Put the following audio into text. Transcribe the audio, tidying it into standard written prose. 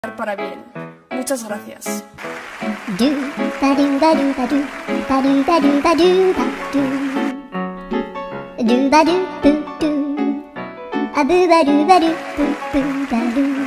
para bien. Muchas gracias. Do ba do boo doo, a boo ba doo ba doo boo boo ba doo.